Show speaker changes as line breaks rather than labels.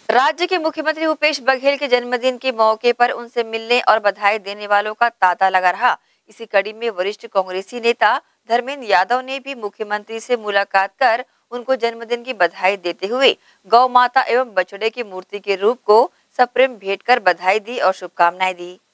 राज्य के मुख्यमंत्री भूपेश बघेल के जन्मदिन के मौके पर उनसे मिलने और बधाई देने वालों का तांता लगा रहा। इसी कड़ी में वरिष्ठ कांग्रेसी नेता धर्मेंद्र यादव ने भी मुख्यमंत्री से मुलाकात कर उनको जन्मदिन की बधाई देते हुए गौ माता एवं बछड़े की मूर्ति के रूप को सप्रेम भेंट कर बधाई दी और शुभकामनाएं दी।